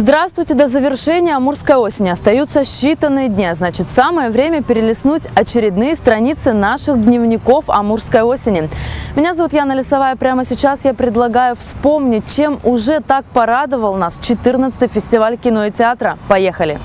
Здравствуйте! До завершения амурской осени остаются считанные дни. Значит, самое время перелистнуть очередные страницы наших дневников амурской осени. Меня зовут Яна Лисовая. Прямо сейчас я предлагаю вспомнить, чем уже так порадовал нас 14-й фестиваль кино и театра. Поехали!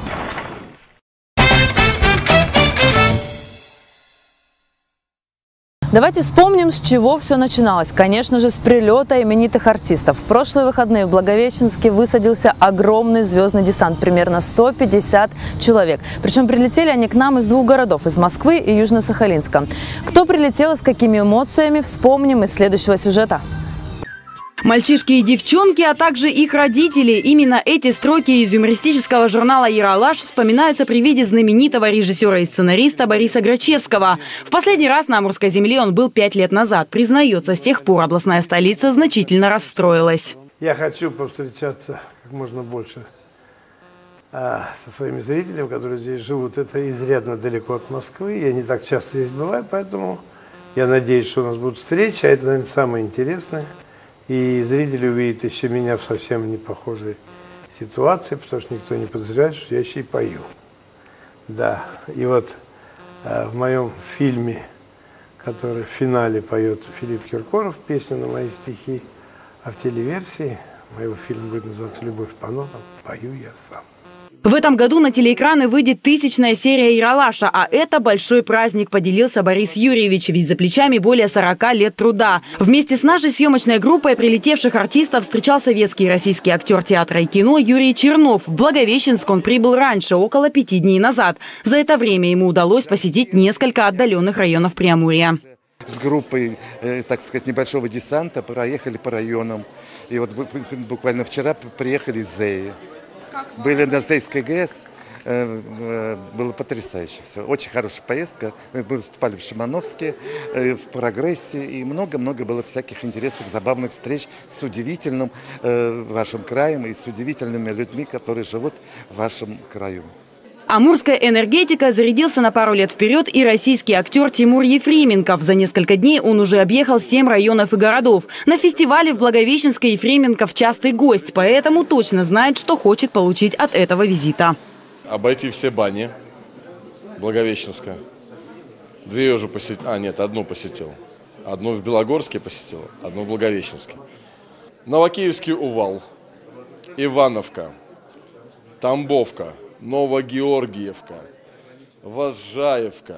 Давайте вспомним, с чего все начиналось. Конечно же, с прилета именитых артистов. В прошлые выходные в Благовещенске высадился огромный звездный десант, примерно 150 человек. Причем прилетели они к нам из двух городов, из Москвы и Южно-Сахалинска. Кто прилетел и с какими эмоциями, вспомним из следующего сюжета. Мальчишки и девчонки, а также их родители. Именно эти строки из юмористического журнала «Ералаш» вспоминаются при виде знаменитого режиссера и сценариста Бориса Грачевского. В последний раз на Амурской земле он был 5 лет назад. Признается, с тех пор областная столица значительно расстроилась. Я хочу повстречаться как можно больше со своими зрителями, которые здесь живут. Это изрядно далеко от Москвы. Я не так часто здесь бываю, поэтому я надеюсь, что у нас будут встречи. А это, наверное, самое интересное. И зрители увидят еще меня в совсем не похожей ситуации, потому что никто не подозревает, что я еще и пою. Да, и вот в моем фильме, который в финале поет Филипп Киркоров, песню на мои стихи, а в телеверсии моего фильма будет называться «Любовь по нотам», пою я сам. В этом году на телеэкраны выйдет 1000-я серия «Ералаша», а это большой праздник, поделился Борис Юрьевич, ведь за плечами более 40 лет труда. Вместе с нашей съемочной группой прилетевших артистов встречал советский и российский актер театра и кино Юрий Чернов. В Благовещенск он прибыл раньше, около 5 дней назад. За это время ему удалось посетить несколько отдаленных районов Преамурья. С группой, так сказать, небольшого десанта проехали по районам. И вот буквально вчера приехали из Зеи. Были на Зейской ГЭС, было потрясающе все. Очень хорошая поездка. Мы выступали в Шимановске, в Прогрессе, и много-много было всяких интересных, забавных встреч с удивительным вашим краем и с удивительными людьми, которые живут в вашем краю. Амурская энергетика зарядился на пару лет вперед и российский актер Тимур Ефременков. За несколько дней он уже объехал 7 районов и городов. На фестивале в Благовещенске Ефременков частый гость, поэтому точно знает, что хочет получить от этого визита. Обойти все бани Благовещенска. 2 уже посетил, одну посетил. Одну в Белогорске посетил, одну в Благовещенске. Новокиевский Увал, Ивановка, Тамбовка, Новогеоргиевка, Возжаевка,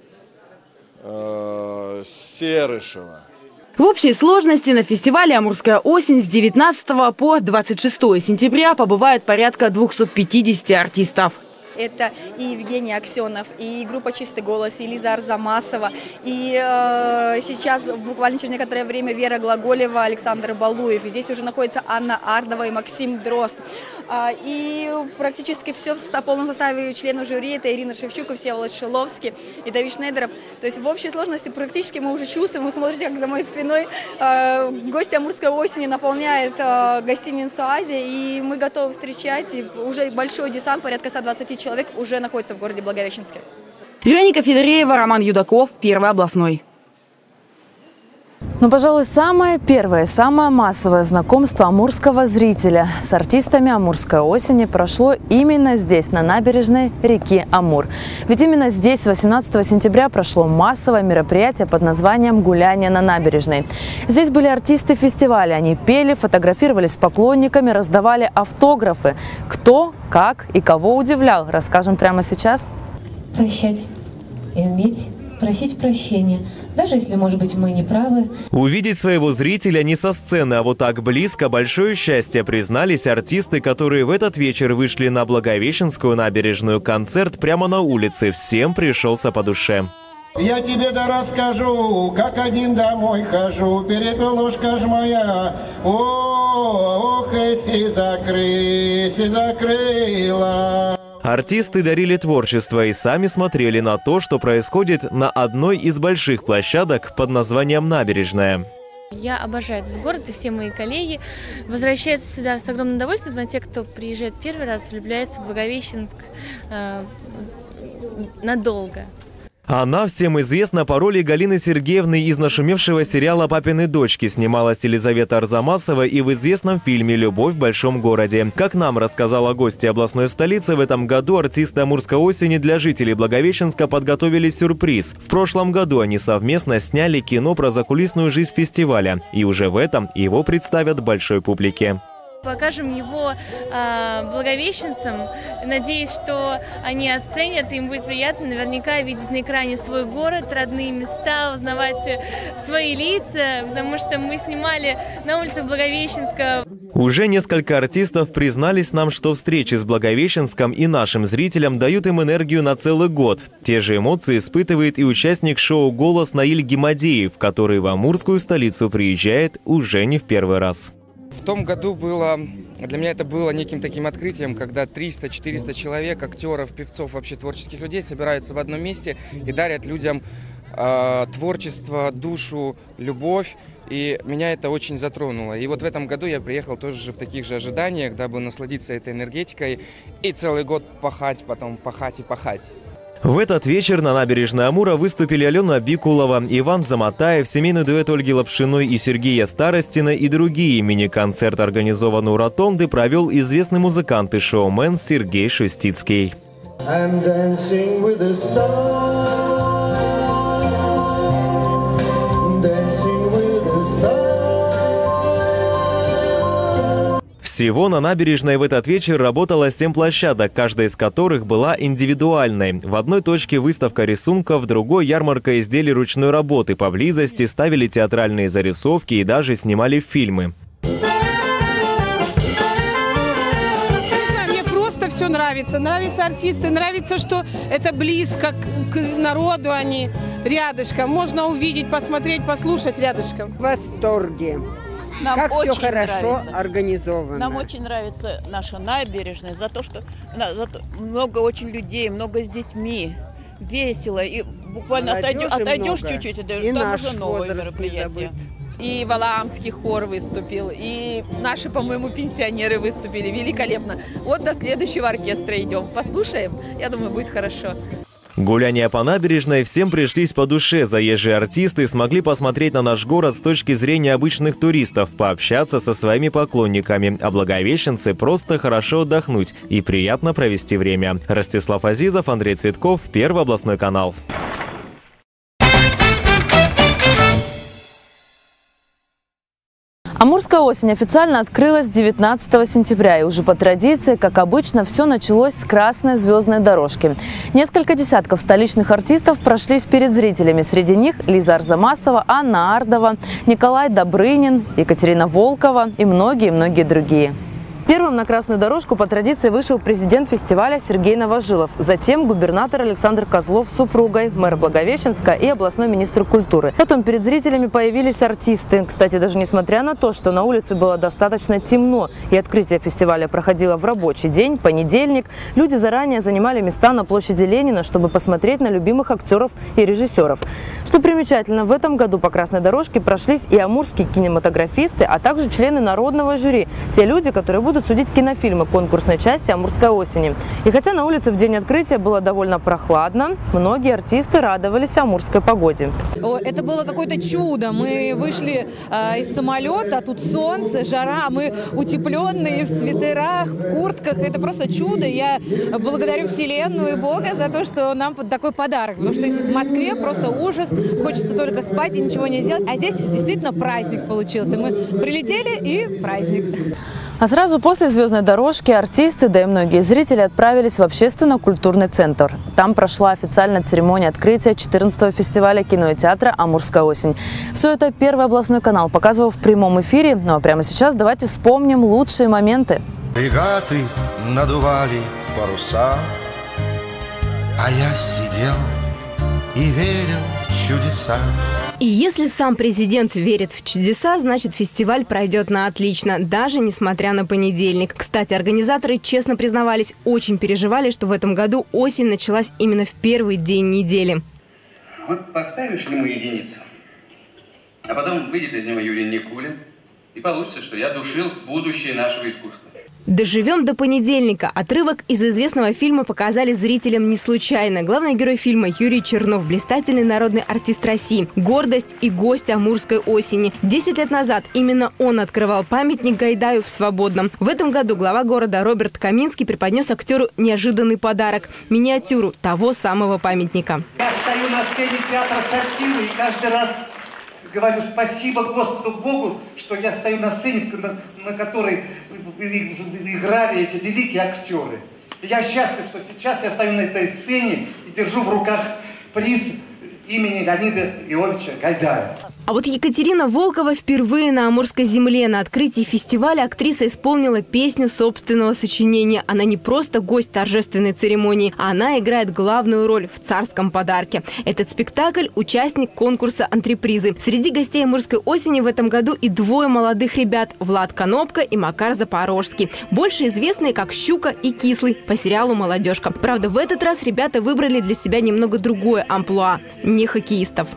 Серышево. В общей сложности на фестивале «Амурская осень» с 19 по 26 сентября побывает порядка 250 артистов. Это и Евгений Аксенов, и группа «Чистый голос», и Лиза Арзамасова, и сейчас буквально через некоторое время Вера Глаголева, Александр Балуев. И здесь уже находится Анна Ардова и Максим Дрозд. И практически все в полном составе членов жюри. Это Ирина Шевчук, Всеволод Шиловский и Давид Шнейдеров. То есть в общей сложности практически мы уже чувствуем, вы смотрите, как за моей спиной гости Амурской осени наполняют гостиницу «Азия», и мы готовы встречать. И уже большой десант, порядка 120 человек, уже находится в городе Благовещенске. Вероника Федореева, Роман Юдаков, Первый областной. Ну, пожалуй, самое первое, самое массовое знакомство амурского зрителя с артистами амурской осени прошло именно здесь, на набережной реки Амур. Ведь именно здесь 18 сентября прошло массовое мероприятие под названием «Гуляние на набережной». Здесь были артисты фестиваля. Они пели, фотографировались с поклонниками, раздавали автографы. Кто, как и кого удивлял, расскажем прямо сейчас. Прощать и уметь просить прощения. Даже если, может быть, мы не правы. Увидеть своего зрителя не со сцены, а вот так близко – большое счастье, признались артисты, которые в этот вечер вышли на Благовещенскую набережную. Концерт прямо на улице. Всем пришелся по душе. Я тебе да расскажу, как один домой хожу, перепелушка ж моя, ох, если закрыла. Артисты дарили творчество и сами смотрели на то, что происходит на одной из больших площадок под названием «Набережная». Я обожаю этот город, и все мои коллеги возвращаются сюда с огромным удовольствием, но те, кто приезжает первый раз, влюбляются в Благовещенск надолго. Она всем известна по роли Галины Сергеевны из нашумевшего сериала «Папины дочки». Снималась Елизавета Арзамасова и в известном фильме «Любовь в большом городе». Как нам рассказала гостья областной столицы, в этом году артисты Амурской осени для жителей Благовещенска подготовили сюрприз. В прошлом году они совместно сняли кино про закулисную жизнь фестиваля. И уже в этом его представят большой публике. Покажем его благовещенцам. Надеюсь, что они оценят, им будет приятно наверняка видеть на экране свой город, родные места, узнавать свои лица, потому что мы снимали на улицах Благовещенска. Уже несколько артистов признались нам, что встречи с Благовещенском и нашим зрителям дают им энергию на целый год. Те же эмоции испытывает и участник шоу «Голос» Наиль Гимадеев, который в амурскую столицу приезжает уже не в первый раз. В том году для меня это было неким таким открытием, когда 300-400 человек, актеров, певцов, вообще творческих людей собираются в одном месте и дарят людям творчество, душу, любовь. И меня это очень затронуло. И вот в этом году я приехал тоже в таких же ожиданиях, дабы насладиться этой энергетикой и целый год пахать, потом пахать и пахать. В этот вечер на набережной Амура выступили Алена Бикулова, Иван Заматаев, семейный дуэт Ольги Лапшиной и Сергея Старостина и другие. Мини-концерт, организованный у Ротонды, провел известный музыкант и шоумен Сергей Шустицкий. Всего на набережной в этот вечер работало 7 площадок, каждая из которых была индивидуальной. В одной точке выставка рисунков, в другой ярмарка изделий ручной работы. Поблизости ставили театральные зарисовки и даже снимали фильмы. Мне просто все нравится. Нравятся артисты, нравится, что это близко к народу, они рядышком. Можно увидеть, посмотреть, послушать рядышком. В восторге. Нам как очень все хорошо нравится. Организовано. Нам очень нравится наша набережная, за то, что много очень людей, много с детьми, весело. И буквально отойдешь чуть-чуть, и там уже новые мероприятия. И Валаамский хор выступил, и наши, по-моему, пенсионеры выступили великолепно. Вот до следующего оркестра идем. Послушаем, я думаю, будет хорошо. Гуляния по набережной всем пришлись по душе. Заезжие артисты смогли посмотреть на наш город с точки зрения обычных туристов, пообщаться со своими поклонниками, а благовещенцы просто хорошо отдохнуть и приятно провести время. Ростислав Азизов, Андрей Цветков, Первый областной канал. Амурская осень официально открылась 19 сентября. И уже по традиции, как обычно, все началось с красной звездной дорожки. Несколько десятков столичных артистов прошлись перед зрителями. Среди них Лиза Арзамасова, Анна Ардова, Николай Добрынин, Екатерина Волкова и многие-многие другие. Первым на красную дорожку по традиции вышел президент фестиваля Сергей Новожилов. Затем губернатор Александр Козлов с супругой, мэр Благовещенска и областной министр культуры. Потом перед зрителями появились артисты. Кстати, даже несмотря на то, что на улице было достаточно темно и открытие фестиваля проходило в рабочий день, понедельник, люди заранее занимали места на площади Ленина, чтобы посмотреть на любимых актеров и режиссеров. Что примечательно, в этом году по красной дорожке прошлись и амурские кинематографисты, а также члены народного жюри. Те люди, которые будут судить кинофильмы конкурсной части «Амурской осени». И хотя на улице в день открытия было довольно прохладно, многие артисты радовались амурской погоде. Это было какое-то чудо. Мы вышли из самолета, тут солнце, жара, мы утепленные, в свитерах, в куртках. Это просто чудо. Я благодарю Вселенную и Бога за то, что нам такой подарок. Потому что в Москве просто ужас, хочется только спать и ничего не делать. А здесь действительно праздник получился. Мы прилетели и праздник. А сразу после звездной дорожки артисты, да и многие зрители отправились в общественно-культурный центр. Там прошла официальная церемония открытия 14-го фестиваля кино и театра «Амурская осень». Все это Первый областной канал показывал в прямом эфире. Ну а прямо сейчас давайте вспомним лучшие моменты. Регаты надували паруса, а я сидел и верил в чудеса. И если сам президент верит в чудеса, значит фестиваль пройдет на отлично, даже несмотря на понедельник. Кстати, организаторы честно признавались, очень переживали, что в этом году осень началась именно в первый день недели. Вот поставишь ему единицу, а потом выйдет из него Юрий Никулин, и получится, что я душил будущее нашего искусства. «Доживем до понедельника». Отрывок из известного фильма показали зрителям не случайно. Главный герой фильма Юрий Чернов, блистательный народный артист России, гордость и гость амурской осени. 10 лет назад именно он открывал памятник Гайдаю в Свободном. В этом году глава города Роберт Каминский преподнес актеру неожиданный подарок – миниатюру того самого памятника. Я стою на сцене театра Сатиры и каждый раз говорю спасибо Господу Богу, что я стою на сцене, на которой играли эти великие актеры. И я счастлив, что сейчас я стою на этой сцене и держу в руках приз имени Леонида Иовича Гайдая. А вот Екатерина Волкова впервые на Амурской земле. На открытии фестиваля актриса исполнила песню собственного сочинения. Она не просто гость торжественной церемонии, а она играет главную роль в «Царском подарке». Этот спектакль – участник конкурса «Антрепризы». Среди гостей Амурской осени в этом году и двое молодых ребят – Влад Конопка и Макар Запорожский. Больше известные как «Щука» и «Кислый» по сериалу «Молодежка». Правда, в этот раз ребята выбрали для себя немного другое амплуа – не хоккеистов.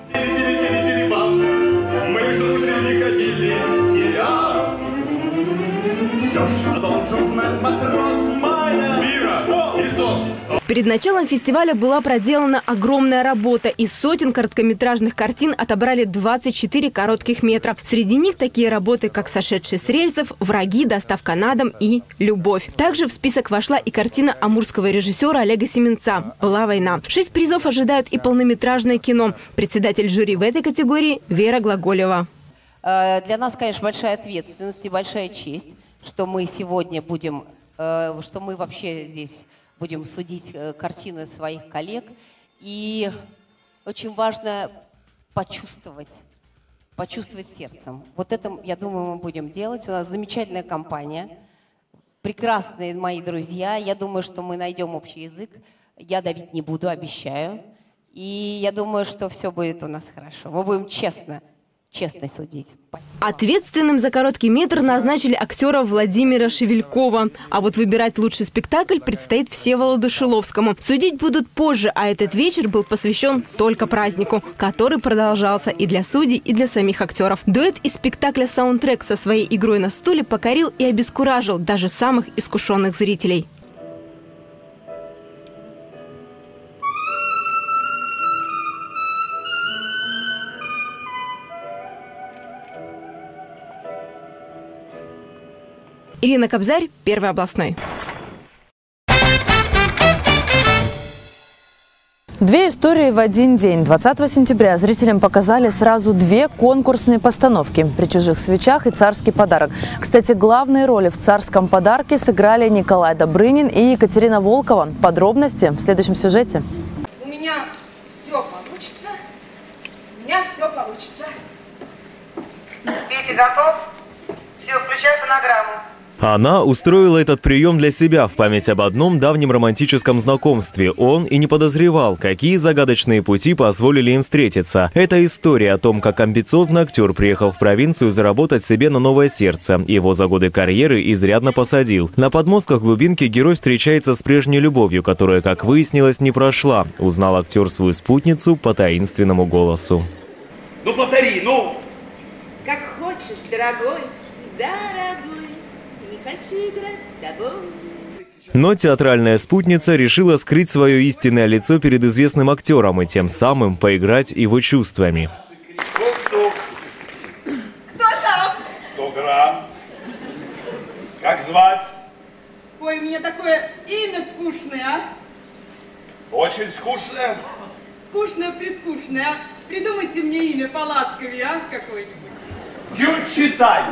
Перед началом фестиваля была проделана огромная работа. Из сотен короткометражных картин отобрали 24 коротких метра. Среди них такие работы, как «Сошедшие с рельсов», «Враги», «Доставка на дом» и «Любовь». Также в список вошла и картина амурского режиссера Олега Семенца «Была война». 6 призов ожидают и полнометражное кино. Председатель жюри в этой категории Вера Глаголева. Для нас, конечно, большая ответственность и большая честь, что мы сегодня будем, что мы вообще здесь будем судить картины своих коллег. И очень важно почувствовать сердцем. Вот это, я думаю, мы будем делать. У нас замечательная компания, прекрасные мои друзья. Я думаю, что мы найдем общий язык. Я давить не буду, обещаю. И я думаю, что все будет у нас хорошо. Мы будем честно судить. Спасибо. Ответственным за короткий метр назначили актера Владимира Шевелькова. А вот выбирать лучший спектакль предстоит Всеволоду Шиловскому. Судить будут позже, а этот вечер был посвящен только празднику, который продолжался и для судей, и для самих актеров. Дуэт из спектакля «Саундтрек» со своей игрой на стуле покорил и обескуражил даже самых искушенных зрителей. Ирина Кобзарь, Первый областной. Две истории в один день. 20 сентября зрителям показали сразу две конкурсные постановки «При чужих свечах» и «Царский подарок». Кстати, главные роли в «Царском подарке» сыграли Николай Добрынин и Екатерина Волкова. Подробности в следующем сюжете. У меня все получится. Петя готов? Все, включай фонограмму. Она устроила этот прием для себя в память об одном давнем романтическом знакомстве. Он и не подозревал, какие загадочные пути позволили им встретиться. Это история о том, как амбициозный актер приехал в провинцию заработать себе на новое сердце. Его за годы карьеры изрядно посадил. На подмостках глубинки герой встречается с прежней любовью, которая, как выяснилось, не прошла. Узнал актер свою спутницу по таинственному голосу. Ну повтори, ну! Как хочешь, дорогой, дорогой. Хочу играть с тобой. Но театральная спутница решила скрыть свое истинное лицо перед известным актером и тем самым поиграть его чувствами. Кто там? 100 грамм. Как звать? Ой, у меня такое имя скучное, а? Очень скучное. Скучное-прискучное, а? Придумайте мне имя поласковее, а? Какое-нибудь. Гюльчатай.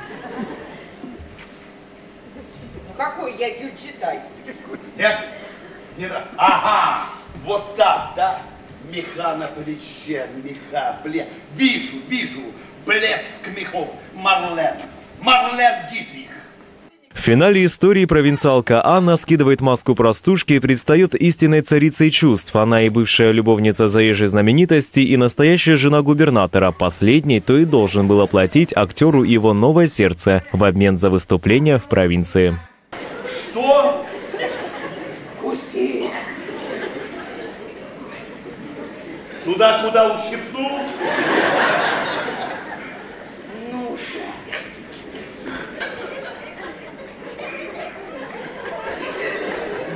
Какой я Гюльчатай? Нет, не нравится. Ага, вот так, да? Меха на плече, меха, Вижу, блеск мехов. Марлен Дитрих. В финале истории провинциалка Анна скидывает маску простушки и предстает истинной царицей чувств. Она и бывшая любовница заезжей знаменитости, и настоящая жена губернатора. Последний то и должен был оплатить актеру его новое сердце в обмен за выступление в провинции. Что? Куси. Туда, куда ущипнул? Ну же.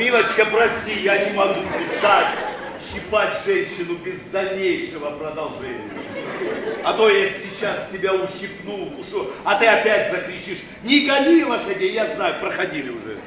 Милочка, прости, я не могу кусать, щипать женщину без дальнейшего продолжения. А то я сейчас тебя ущипну, укушу, а ты опять закричишь: не гони лошадей, я знаю, проходили уже.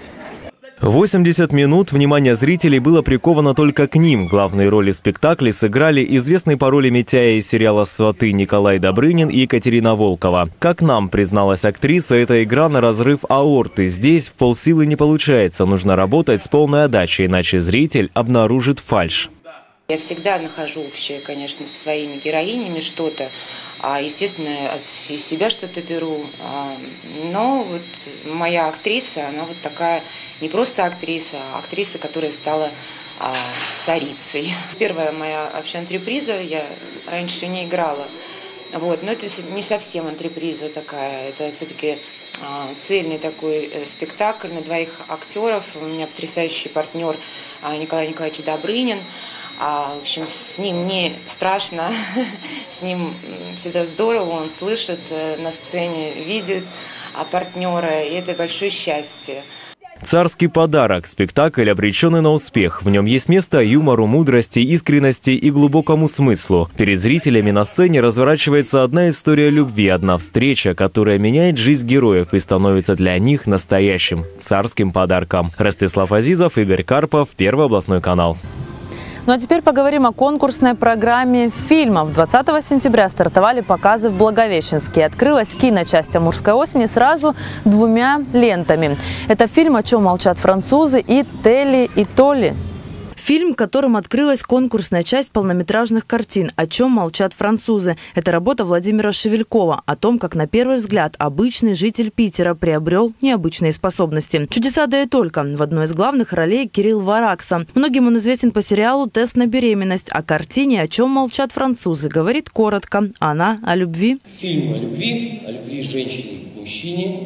80 минут внимания зрителей было приковано только к ним. Главные роли в спектакле сыграли известный по роли Митяя из сериала «Сваты» Николай Добрынин и Екатерина Волкова. Как нам призналась актриса, это игра на разрыв аорты. Здесь в полсилы не получается. Нужно работать с полной отдачей, иначе зритель обнаружит фальшь. Я всегда нахожу общее, конечно, со своими героинями что-то. Естественно, из себя что-то беру. Но вот моя актриса, она вот такая не просто актриса, а актриса, которая стала царицей. Первая моя вообще антреприза, я раньше не играла. Вот, но это не совсем антреприза такая, это все-таки цельный такой спектакль на двоих актеров. У меня потрясающий партнер Николай Николаевич Добрынин. В общем, с ним не страшно, с ним всегда здорово, он слышит на сцене, видит партнера, и это большое счастье. «Царский подарок» – спектакль, обреченный на успех. В нем есть место юмору, мудрости, искренности и глубокому смыслу. Перед зрителями на сцене разворачивается одна история любви, одна встреча, которая меняет жизнь героев и становится для них настоящим царским подарком. Ростислав Азизов, Игорь Карпов, Первый областной канал. Ну а теперь поговорим о конкурсной программе фильмов. 20 сентября стартовали показы в Благовещенске. Открылась киночасть «Амурской осени» сразу 2 лентами. Это фильм «О чем молчат французы» и «Телли и Толли». Фильм, которым открылась конкурсная часть полнометражных картин «О чем молчат французы». Это работа Владимира Шевелькова о том, как на первый взгляд обычный житель Питера приобрел необычные способности. Чудеса да и только. В одной из главных ролей Кирилл Варакса. Многим он известен по сериалу «Тест на беременность». О картине «О чем молчат французы» говорит коротко. Она о любви. Фильм о любви женщины к мужчине,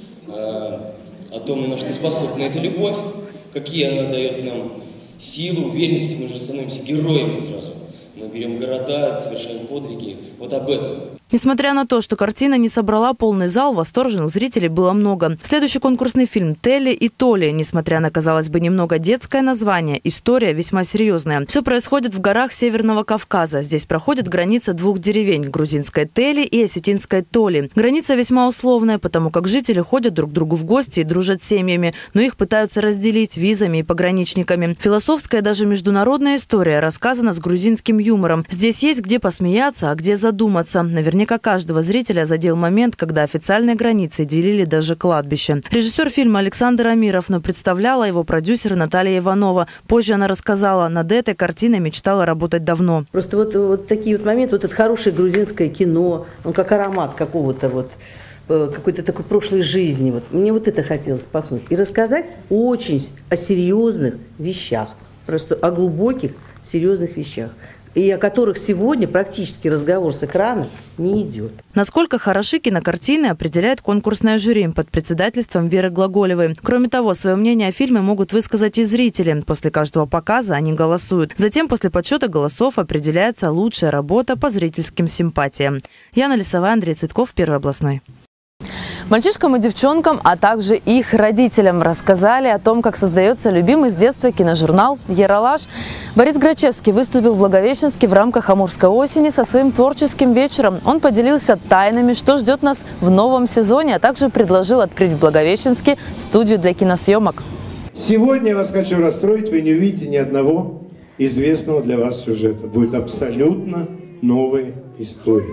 о том, на что способна эта любовь, какие она дает нам силу, уверенность, мы же становимся героями сразу. Мы берем города, совершаем подвиги. Вот об этом. Несмотря на то, что картина не собрала полный зал, восторженных зрителей было много. Следующий конкурсный фильм «Телли и Толли». Несмотря на, казалось бы, немного детское название, история весьма серьезная. Все происходит в горах Северного Кавказа. Здесь проходит граница 2 деревень – грузинской Телли и осетинской Толли. Граница весьма условная, потому как жители ходят друг к другу в гости и дружат семьями, но их пытаются разделить визами и пограничниками. Философская, даже международная история рассказана с грузинским юмором. Здесь есть где посмеяться, а где задуматься. Наверняка каждого зрителя задел момент, когда официальные границы делили даже кладбище. Режиссер фильма Александр Амиров, но представляла его продюсер Наталья Иванова. Позже она рассказала, над этой картиной мечтала работать давно. Просто вот такие вот моменты, вот это хорошее грузинское кино, он как аромат какого-то вот какой-то такой прошлой жизни. Вот. Мне вот это хотелось пахнуть. И рассказать очень о серьезных вещах, просто о глубоких, серьезных вещах, и о которых сегодня практически разговор с экрана не идет. Насколько хороши кинокартины, определяет конкурсное жюри под председательством Веры Глаголевой. Кроме того, свое мнение о фильме могут высказать и зрители. После каждого показа они голосуют. Затем, после подсчета голосов, определяется лучшая работа по зрительским симпатиям. Яна Лисовая, Андрей Цветков, Первый областной. Мальчишкам и девчонкам, а также их родителям рассказали о том, как создается любимый с детства киножурнал «Ералаш». Борис Грачевский выступил в Благовещенске в рамках «Амурской осени» со своим творческим вечером. Он поделился тайнами, что ждет нас в новом сезоне, а также предложил открыть в Благовещенске студию для киносъемок. Сегодня я вас хочу расстроить, вы не увидите ни одного известного для вас сюжета. Будет абсолютно новая история.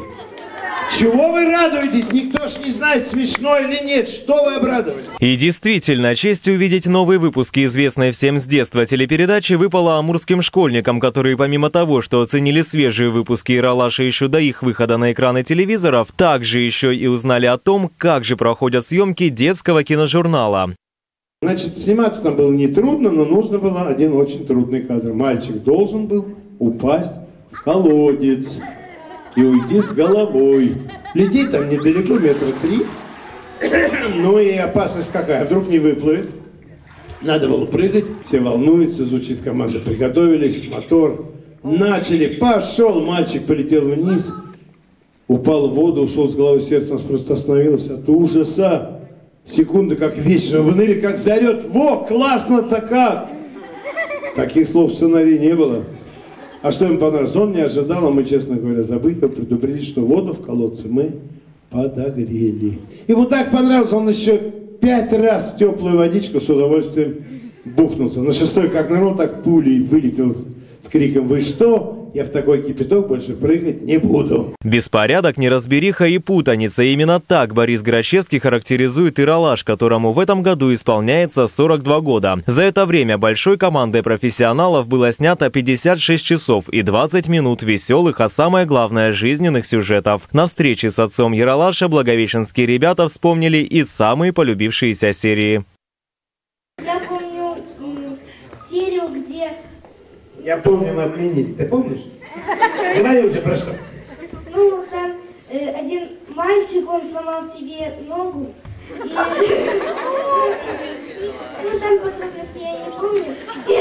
Чего вы радуетесь? Никто ж не знает, смешно или нет. Что вы обрадовались? И действительно, честь увидеть новые выпуски известной всем с детства телепередачи выпала амурским школьникам, которые помимо того, что оценили свежие выпуски «Ералаша» еще до их выхода на экраны телевизоров, также еще и узнали о том, как же проходят съемки детского киножурнала. Значит, сниматься там было нетрудно, но нужно было один очень трудный кадр. Мальчик должен был упасть в колодец и уйти с головой. Лететь там недалеко, 3 метра. Ну и опасность какая? Вдруг не выплывет. Надо было прыгать. Все волнуются, звучит команда. Приготовились, мотор. Начали. Пошел. Мальчик полетел вниз. Упал в воду, ушел с головой. Сердце у нас просто остановилось от ужаса. Секунды как вечно. Выныли, как зарет. Во, классно-то как! Таких слов в сценарии не было. А что им понравилось? Он не ожидал, а мы, честно говоря, забыли предупредить, что воду в колодце мы подогрели. Ему так понравилось, он еще 5 раз в теплую водичку с удовольствием бухнулся. На 6-й, как народ, так пулей вылетел с криком: «Вы что? Я в такой кипяток больше прыгать не буду». Беспорядок, неразбериха и путаница. Именно так Борис Грачевский характеризует «Ералаш», которому в этом году исполняется 42 года. За это время большой командой профессионалов было снято 56 часов и 20 минут веселых, а самое главное – жизненных сюжетов. На встрече с отцом Ералаша благовещенские ребята вспомнили и самые полюбившиеся серии. Я помню серию, где... Я помню, мы отменили. Ты помнишь? Говори уже про что. Ну, там один мальчик, он сломал себе ногу. И... Ну, там подробности я не помню.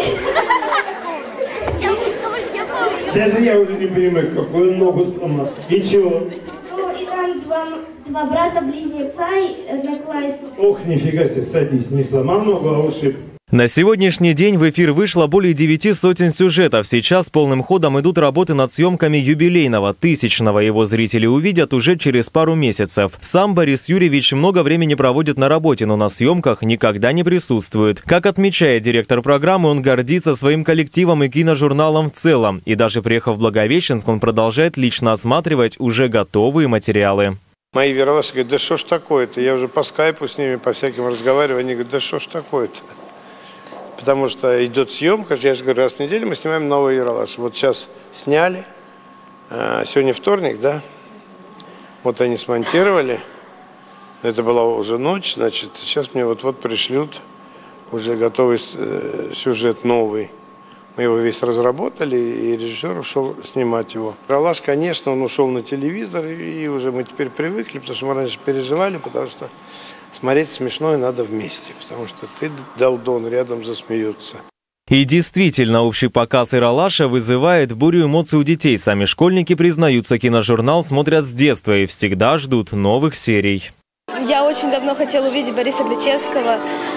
Даже я уже не понимаю, какую ногу сломал. И чего? Ну, и там два брата-близнеца и одноклассника. Ох, нифига себе, садись. Не сломал ногу, а ушиб. На сегодняшний день в эфир вышло более 9 сотен сюжетов. Сейчас полным ходом идут работы над съемками юбилейного, 1000-го. Его зрители увидят уже через пару месяцев. Сам Борис Юрьевич много времени проводит на работе, но на съемках никогда не присутствует. Как отмечает директор программы, он гордится своим коллективом и киножурналом в целом. И даже приехав в Благовещенск, он продолжает лично осматривать уже готовые материалы. Мои ералаши говорят: да что ж такое-то? Я уже по скайпу с ними, по всяким разговариваю. Они говорят: да что ж такое-то? Потому что идет съемка, я же говорю, раз в неделю мы снимаем новый ералаш. Вот сейчас сняли, сегодня вторник, да? Вот они смонтировали, это была уже ночь, значит, сейчас мне вот-вот пришлют уже готовый сюжет новый. Мы его весь разработали, и режиссер ушел снимать его. Ералаш, конечно, он ушел на телевизор, и уже мы теперь привыкли, потому что мы раньше переживали, потому что смотреть смешное надо вместе, потому что ты, долдон, рядом засмеется. И действительно, общий показ «Ералаша» вызывает бурю эмоций у детей. Сами школьники признаются, киножурнал смотрят с детства и всегда ждут новых серий. Я очень давно хотела увидеть Бориса Грачевского,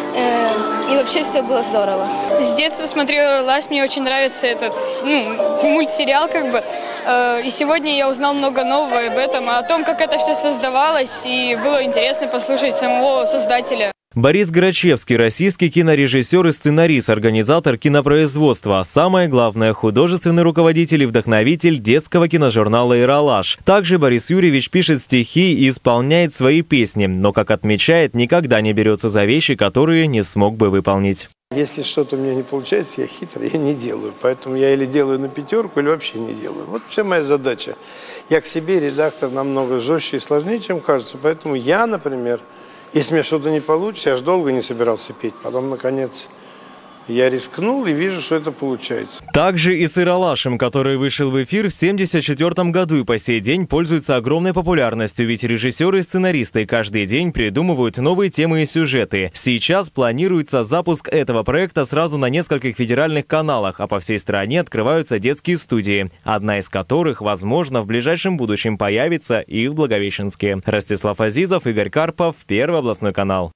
и вообще все было здорово. С детства смотрю «Ералаш», мне очень нравится этот мультсериал, как бы. И сегодня я узнал много нового об этом, о том, как это все создавалось, и было интересно послушать самого создателя. Борис Грачевский – российский кинорежиссер и сценарист, организатор кинопроизводства, а самое главное – художественный руководитель и вдохновитель детского киножурнала «Ералаш». Также Борис Юрьевич пишет стихи и исполняет свои песни, но, как отмечает, никогда не берется за вещи, которые не смог бы выполнить. Если что-то у меня не получается, я хитрый, я не делаю. Поэтому я или делаю на 5, или вообще не делаю. Вот вся моя задача. Я к себе, редактор, намного жестче и сложнее, чем кажется. Поэтому я, например, если у меня что-то не получится, я же долго не собирался петь. Потом, наконец, я рискнул и вижу, что это получается. Также и с «Ералашем», который вышел в эфир в 1974 году и по сей день пользуется огромной популярностью, ведь режиссеры и сценаристы каждый день придумывают новые темы и сюжеты. Сейчас планируется запуск этого проекта сразу на нескольких федеральных каналах, а по всей стране открываются детские студии, одна из которых, возможно, в ближайшем будущем появится и в Благовещенске. Ростислав Азизов, Игорь Карпов, Первый областной канал.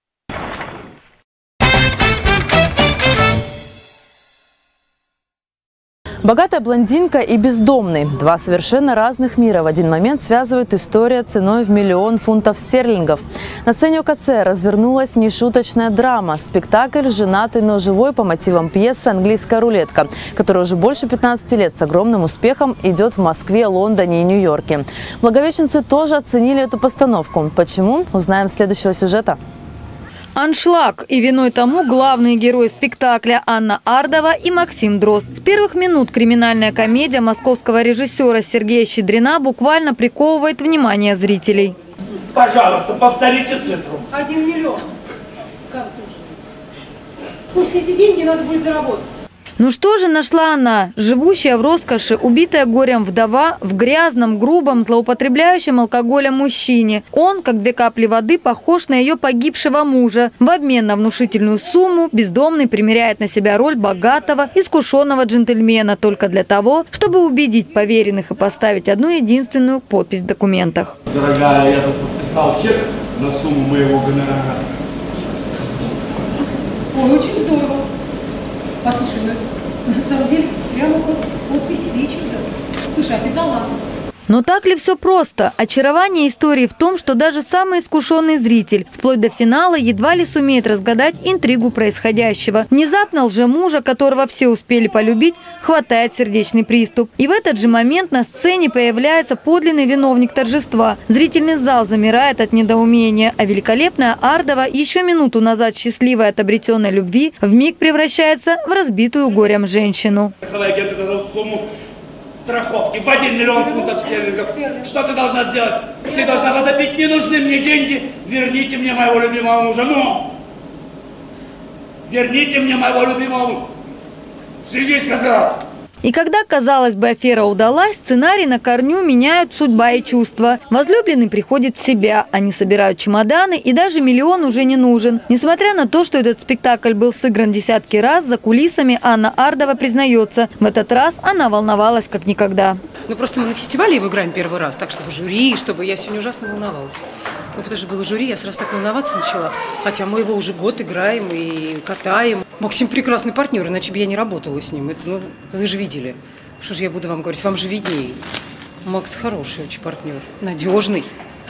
Богатая блондинка и бездомный. Два совершенно разных мира в один момент связывает история ценой в 1 000 000 фунтов стерлингов. На сцене ОКЦ развернулась нешуточная драма. Спектакль «Женатый, но живой» по мотивам пьесы «Английская рулетка», которая уже больше 15 лет с огромным успехом идет в Москве, Лондоне и Нью-Йорке. Благовещенцы тоже оценили эту постановку. Почему? Узнаем с следующего сюжета. Аншлаг. И виной тому главные герои спектакля Анна Ардова и Максим Дрозд. С первых минут криминальная комедия московского режиссера Сергея Щедрина буквально приковывает внимание зрителей. Пожалуйста, повторите цифру. 1 миллион. Как тоже? Слушайте, эти деньги надо будет заработать. Ну что же нашла она, живущая в роскоши, убитая горем вдова, в грязном, грубом, злоупотребляющем алкоголем мужчине. Он, как 2 капли воды, похож на ее погибшего мужа. В обмен на внушительную сумму бездомный примеряет на себя роль богатого, искушенного джентльмена только для того, чтобы убедить поверенных и поставить одну единственную подпись в документах. Дорогая, я тут подписал чек на сумму моего гонорара. Ой, очень здорово. Послушай, На самом деле, прямо просто подпись вечера. Слушай, а ты талант. Но так ли все просто? Очарование истории в том, что даже самый искушенный зритель вплоть до финала едва ли сумеет разгадать интригу происходящего. Внезапно лжемужа, которого все успели полюбить, хватает сердечный приступ. И в этот же момент на сцене появляется подлинный виновник торжества. Зрительный зал замирает от недоумения, а великолепная Ардова, еще минуту назад счастливая от обретенной любви, вмиг превращается в разбитую горем женщину. Страховки в 1 миллион фунтов стерлингов. Что ты должна сделать? Ты должна возопить: не нужны мне деньги, верните мне моего любимого мужа. Ну! Верните мне моего любимого мужа. Живи, сказал! И когда, казалось бы, афера удалась, сценарий на корню меняют судьба и чувства. Возлюбленный приходит в себя, они собирают чемоданы, и даже миллион уже не нужен. Несмотря на то, что этот спектакль был сыгран десятки раз, за кулисами Анна Ардова признается, в этот раз она волновалась как никогда. Ну просто мы на фестивале его играем первый раз, так чтобы жюри, чтобы я сегодня ужасно волновалась. Ну потому что было жюри, я сразу так волноваться начала. Хотя мы его уже год играем и катаем. Максим прекрасный партнер, иначе бы я не работала с ним. Это, ну, вы же видели. Что же я буду вам говорить, вам же виднее. Макс хороший очень партнер, надежный,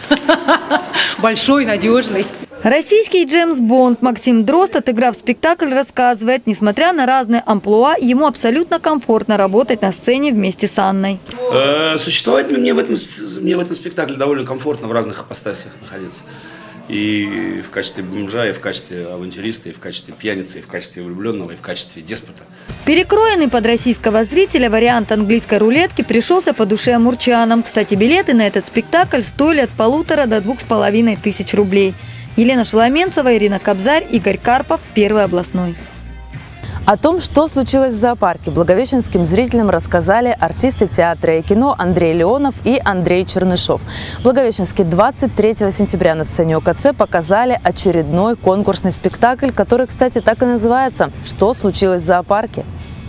большой, надежный. Российский Джеймс Бонд Максим Дрозд, отыграв спектакль, рассказывает, несмотря на разные амплуа, ему абсолютно комфортно работать на сцене вместе с Анной. Существовать мне в этом спектакле довольно комфортно в разных ипостасях находиться. И в качестве бомжа, и в качестве авантюриста, и в качестве пьяницы, и в качестве влюбленного, и в качестве деспота. Перекроенный под российского зрителя вариант английской рулетки пришелся по душе амурчанам. Кстати, билеты на этот спектакль стоили от 1500 до 2500 рублей. Елена Шеломенцева, Ирина Кобзарь, Игорь Карпов, Первый областной. О том, что случилось в зоопарке, благовещенским зрителям рассказали артисты театра и кино Андрей Леонов и Андрей Чернышов. В Благовещенске 23 сентября на сцене ОКЦ показали очередной конкурсный спектакль, который, кстати, так и называется «Что случилось в зоопарке?».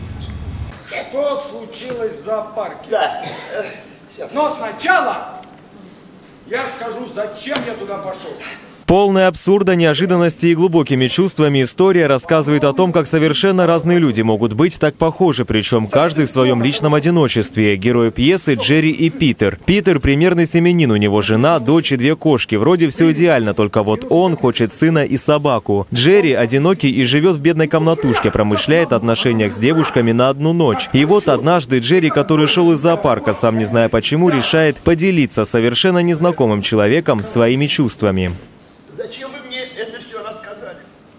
Что случилось в зоопарке? Да. Но сначала я скажу, зачем я туда пошел. Полная абсурда, неожиданности и глубокими чувствами история рассказывает о том, как совершенно разные люди могут быть так похожи, причем каждый в своем личном одиночестве. Герои пьесы Джерри и Питер. Питер – примерный семьянин, у него жена, дочь и 2 кошки. Вроде все идеально, только вот он хочет сына и собаку. Джерри одинокий и живет в бедной комнатушке, промышляет о отношениях с девушками на одну ночь. И вот однажды Джерри, который шел из зоопарка, сам не зная почему, решает поделиться совершенно незнакомым человеком своими чувствами. Зачем вы мне это все рассказали?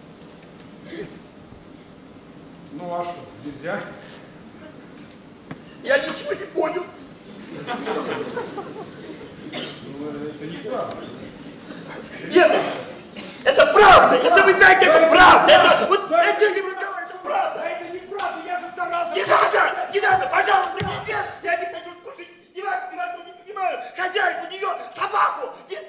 Ну а что, нельзя? Я ничего не понял. Это неправда. Нет, это правда. Это вы знаете, это правда. Это вот я не разговариваю, это правда. Это неправда, я же старался. Не надо, пожалуйста, нет, я не хочу слушать. Не понимаю. Хозяйку, нее, собаку. Нет.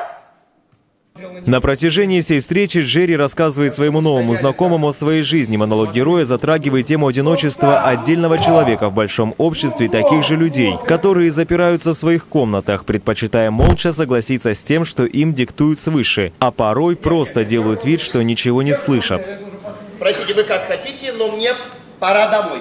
На протяжении всей встречи Джерри рассказывает своему новому знакомому о своей жизни. Монолог героя затрагивает тему одиночества отдельного человека в большом обществе таких же людей, которые запираются в своих комнатах, предпочитая молча согласиться с тем, что им диктуют свыше, а порой просто делают вид, что ничего не слышат. Простите, вы как хотите, но мне пора домой.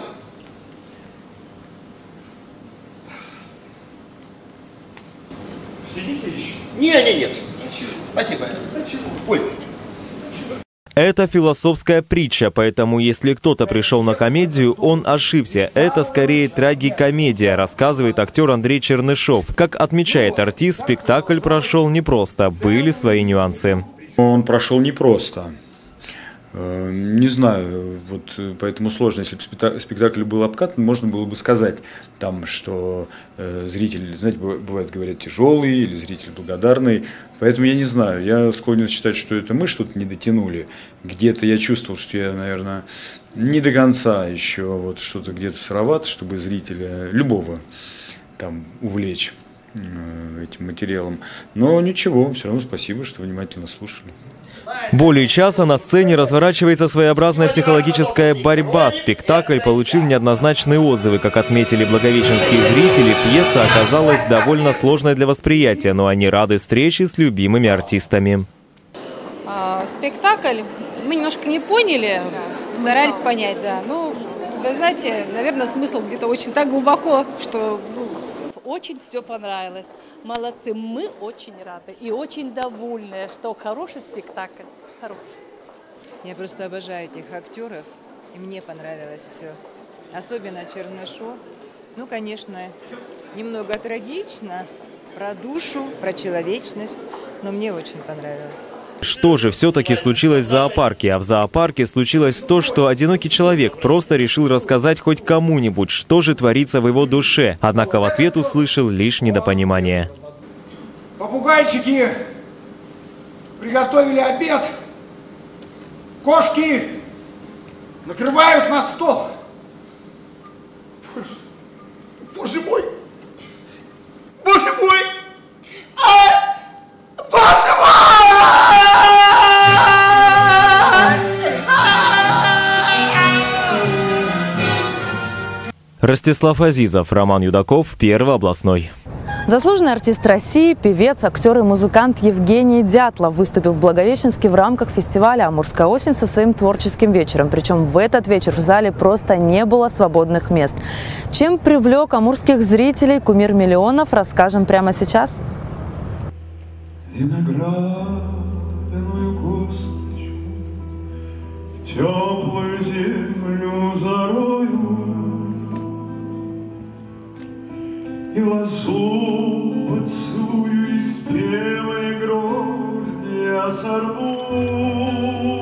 Сидите еще? Нет. Спасибо. Ой. Это философская притча, поэтому если кто-то пришел на комедию, он ошибся. Это скорее трагикомедия, рассказывает актер Андрей Чернышов. Как отмечает артист, спектакль прошел непросто, были свои нюансы. Он прошел непросто. Не знаю, вот поэтому сложно. Если бы спектакль был обкатан, можно было бы сказать, там, что зритель, знаете, бывает, говорят, тяжелый или зритель благодарный. Поэтому я не знаю. Я склонен считать, что это мы что-то не дотянули. Где-то я чувствовал, что я, наверное, не до конца еще вот что-то где-то сыровато, чтобы зрителя любого там увлечь этим материалом. Но ничего, все равно спасибо, что внимательно слушали. Более часа на сцене разворачивается своеобразная психологическая борьба. Спектакль получил неоднозначные отзывы. Как отметили благовещенские зрители, пьеса оказалась довольно сложной для восприятия, но они рады встрече с любимыми артистами. Спектакль мы немножко не поняли, старались понять, да. Ну, Вы знаете, наверное, смысл где-то очень так глубоко, что очень все понравилось. Молодцы, мы очень рады и очень довольны, что хороший спектакль. Хороший. Я просто обожаю этих актеров, и мне понравилось все. Особенно Чернышов. Ну, конечно, немного трагично, про душу, про человечность, но мне очень понравилось. Что же все-таки случилось в зоопарке? А в зоопарке случилось то, что одинокий человек просто решил рассказать хоть кому-нибудь, что же творится в его душе. Однако в ответ услышал лишь недопонимание. Попугайчики приготовили обед. Кошки накрывают на стол. Боже мой! Боже мой! Боже мой! Ростислав Азизов, Роман Юдаков, Первый областной. Заслуженный артист России, певец, актер и музыкант Евгений Дятлов выступил в Благовещенске в рамках фестиваля «Амурская осень» со своим творческим вечером. Причем в этот вечер в зале просто не было свободных мест. Чем привлек амурских зрителей кумир миллионов, расскажем прямо сейчас. В теплую землю зарою и лозу поцелую, и спелые грозди я сорву.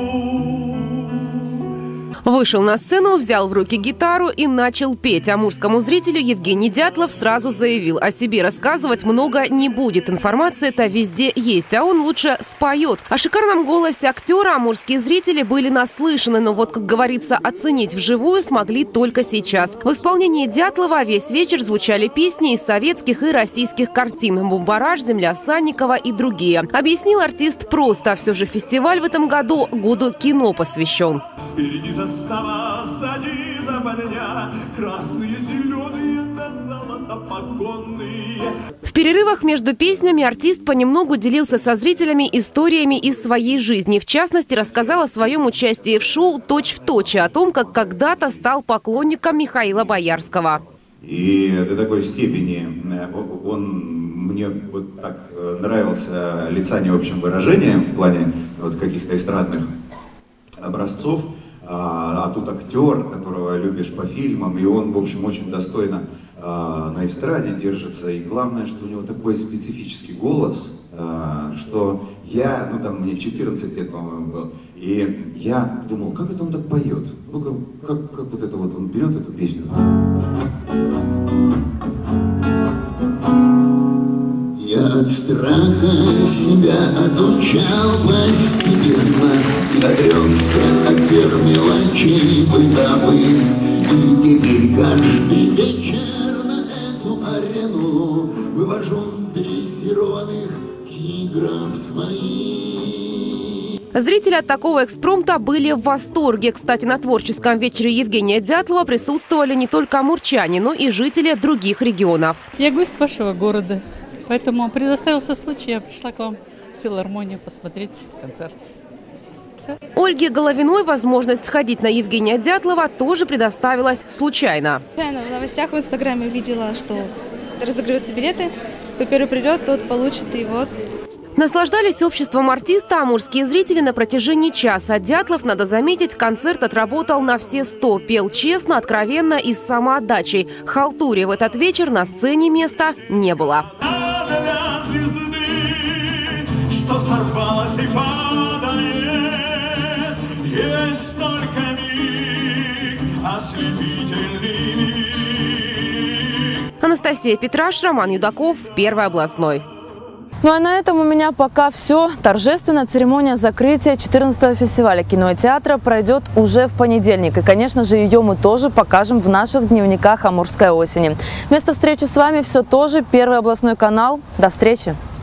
Вышел на сцену, взял в руки гитару и начал петь. Амурскому зрителю Евгений Дятлов сразу заявил: о себе рассказывать много не будет. Информация-то везде есть, а он лучше споет. О шикарном голосе актера амурские зрители были наслышаны, но вот, как говорится, оценить вживую смогли только сейчас. В исполнении Дятлова весь вечер звучали песни из советских и российских картин: «Бумбараш», «Земля Санникова» и другие. Объяснил артист просто: все же фестиваль в этом году году кино посвящен. Застава, сзади западня, красные, зеленые, до золота погонные. В перерывах между песнями артист понемногу делился со зрителями историями из своей жизни. В частности, рассказал о своем участии в шоу «Точь в точь», о том, как когда-то стал поклонником Михаила Боярского. И до такой степени он мне вот так нравился лица общим выражением в плане вот каких-то эстрадных образцов. А тут актер, которого любишь по фильмам, и он, в общем, очень достойно на эстраде держится. И главное, что у него такой специфический голос, что я, мне 14 лет, по-моему, был, и я думал, как это он так поет? Ну, как вот это вот, он берет эту песню. Я от страха себя отучал постепенно и отрекся от тех мелочей бытовых. И теперь каждый вечер на эту арену вывожу дрессированных тигров своих. Зрители от такого экспромта были в восторге. Кстати, на творческом вечере Евгения Дятлова присутствовали не только амурчане, но и жители других регионов. Я гость вашего города. Поэтому предоставился случай, я пришла к вам в филармонию посмотреть концерт. Все. Ольге Головиной возможность сходить на Евгения Дятлова тоже предоставилась случайно. В новостях в Инстаграме увидела, что разыгрываются билеты. Кто первый придет, тот получит, и вот. Наслаждались обществом артиста амурские зрители на протяжении часа. Дятлов, надо заметить, концерт отработал на все 100. Пел честно, откровенно и с самоотдачей. Халтуре в этот вечер на сцене места не было. Для звезды, что сорвалась и падает, есть только миг, ослепительный миг. Анастасия Петраш, Роман Юдаков, Первый областной. Ну а на этом у меня пока все. Торжественная церемония закрытия 14-го фестиваля кино и театра пройдет уже в понедельник. И, конечно же, ее мы тоже покажем в наших дневниках «Амурской осени». Вместо встречи с вами все тоже Первый областной канал. До встречи!